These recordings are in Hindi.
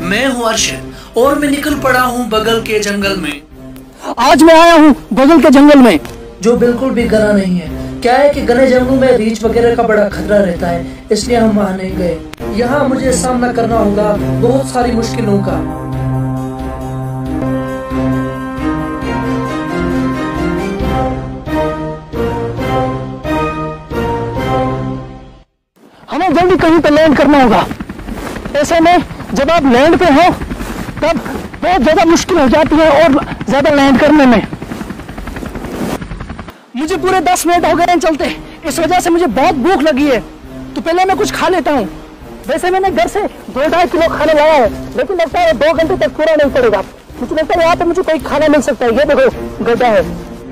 मैं हूँ अर्शद और मैं निकल पड़ा हूँ बगल के जंगल में। आज मैं आया हूँ बगल के जंगल में, जो बिल्कुल भी घना नहीं है। क्या है कि घने जंगलों में रीछ वगैरह का बड़ा खतरा रहता है, इसलिए हम वहाँ नहीं गए। यहाँ मुझे सामना करना होगा बहुत सारी मुश्किलों का। हमें जल्दी कहीं पे लैंड करना होगा। ऐसे में जब आप लैंड पे हो तब बहुत ज्यादा मुश्किल हो जाती है और ज्यादा लैंड करने में। मुझे पूरे 10 मिनट हो गए हैं चलते, इस वजह से मुझे बहुत भूख लगी है, तो पहले मैं कुछ खा लेता हूँ। वैसे मैंने घर से 2-2.5 किलो खाना लाया है, लेकिन लगता है 2 घंटे तक पूरा नहीं पड़ेगा। मुझे लगता है यहाँ पे मुझे कोई खाना मिल सकता है। ये देखो गड्ढा है,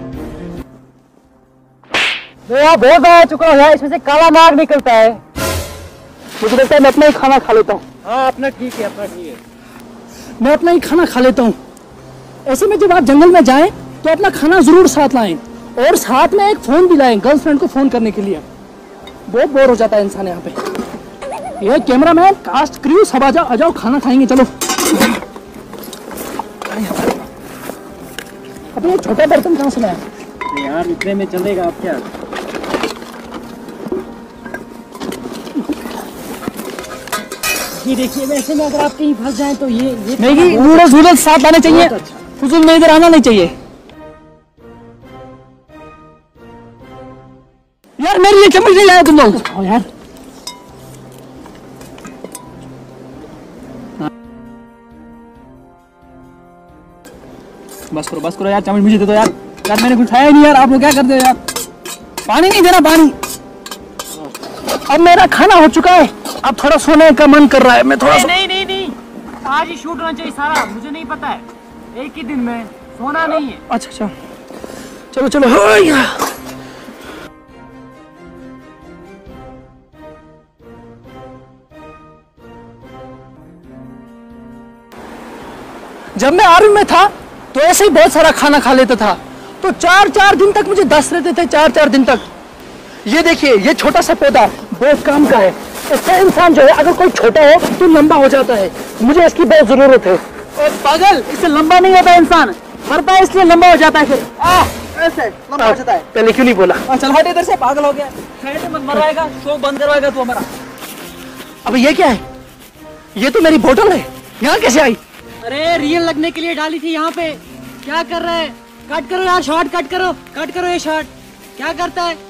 मैं यहाँ बहुत आ चुका हूँ, इसमें से काला नाग निकलता है। मुझे लगता है मैं अपना ही खाना खा लेता हूँ। हाँ अपना ठीक है, अपना ठीक है, मैं अपना ही खाना खा लेता हूँ। ऐसे में जब आप जंगल में जाएं तो अपना खाना जरूर साथ लाएं और साथ में एक फोन भी लाएं गर्लफ्रेंड को फोन करने के लिए। बहुत बोर हो जाता है इंसान यहाँ पे। ये कैमरामैन, कास्ट, क्रू सब आ जाओ खाना खाएंगे चलो। अब ये छोटा बर्तन कहाँ से लाया यार, इतने में चलेगा आप क्या। ये देखिए, वैसे में अगर आप कहीं फंस जाएं तो ये नहीं, नूडल्स साथ लाने चाहिए। अच्छा। फुजूल में इधर आना नहीं चाहिए यार। मेरे लिए चम्मच नहीं लाया तुम लोग यार। बस करो यार, चम्मच मुझे दे दो यार। यार मैंने कुछ खाया नहीं यार, आप लोग क्या करते हो यार। पानी नहीं देना, पानी। अब मेरा खाना हो चुका है, अब थोड़ा सोने का मन कर रहा है। मैं थोड़ा नहीं, आज ही शूट होना चाहिए सारा। मुझे नहीं पता है, एक ही दिन में सोना नहीं है। अच्छा चलो जब मैं आर्मी में था तो ऐसे ही बहुत सारा खाना खा लेता था, तो 4-4 दिन तक मुझे दस्त रहते थे, 4-4 दिन तक। ये देखिए, ये छोटा सा पौधा बहुत काम का है। इससे इंसान जो है अगर कोई छोटा हो तो लंबा हो जाता है। मुझे इसकी बहुत जरूरत है। और पागल, इससे लंबा नहीं होता इंसान, मरता है इसलिए लंबा हो जाता है। फिर ऐसे लंबा हो जाता है। पहले क्यों नहीं बोला। चल हट इधर से, पागल हो गया। मत मराएगा, शो बंद करवाएगा तू हमारा। अब ये क्या है? ये तो मेरी बोतल है, यहाँ कैसे आई? अरे रियल लगने के लिए डाली थी यहाँ पे। क्या कर रहा है? कट करो यार, शॉर्ट कट करो ये शॉर्ट। क्या करता है?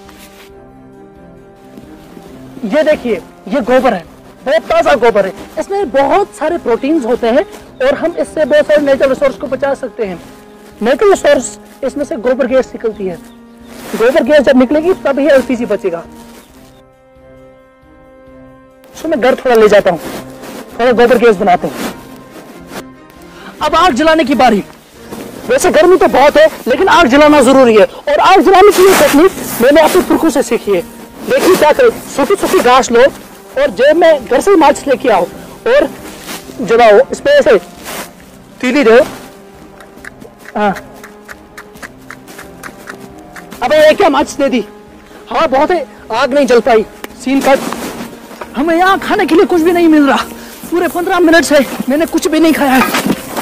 ये देखिए, ये गोबर है, बहुत ताजा गोबर है। इसमें बहुत सारे प्रोटीन्स होते हैं और हम इससे बहुत सारे नेचुरल रिसोर्स को बचा सकते हैं। नेचुरल रिसोर्स, इसमें से गोबर गैस निकलती है। गोबर गैस जब निकलेगी तब ही एलपीजी बचेगा। तो मैं घर थोड़ा ले जाता हूँ, थोड़ा गोबर गैस बनाते हैं। अब आग जलाने की बारी। वैसे गर्मी तो बहुत है, लेकिन आग जलाना जरूरी है। और आग जलाने की टेक्निक मैंने अपने पुरखों से सीखी है। देखिए क्या करें, सूखी घास लो और जेब में घर से माचिस लेके आओ और जलाओ। इसमें ऐसे तीली दो। हाँ, अब ये क्या माचिस दे दी। हवा बहुत है, आग नहीं जल पाई। Scene cut. हमें यहाँ खाने के लिए कुछ भी नहीं मिल रहा। पूरे 15 मिनट से मैंने कुछ भी नहीं खाया है।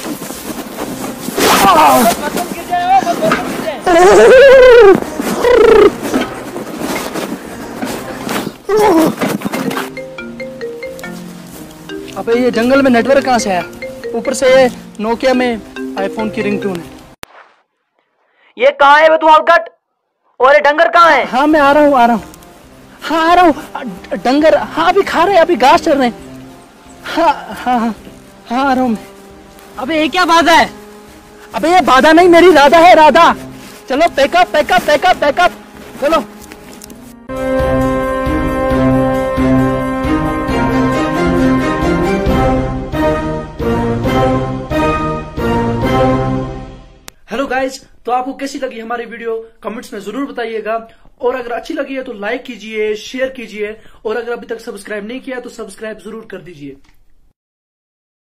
अबे ये जंगल में नेटवर्क कहाँ से आया? ऊपर से ये नोकिया में आईफोन की रिंगटोन है। ये कहाँ है तू हलकट? और ये डंगर कहाँ है? हाँ मैं आ रहा हूँ। हाँ आ रहा हूँ। डंगर हाँ अभी खा रहे हैं, अभी घास चल रहे हैं। हाँ आ रहा हूँ मैं। अबे ये क्या बाधा है? अबे ये बाधा नहीं, मेरी राधा है, राधा। चलो पैकअप चलो। हेलो गाइज, तो आपको कैसी लगी हमारी वीडियो कमेंट्स में जरूर बताइएगा। और अगर अच्छी लगी है तो लाइक कीजिए, शेयर कीजिए और अगर अभी तक सब्सक्राइब नहीं किया तो सब्सक्राइब जरूर कर दीजिए।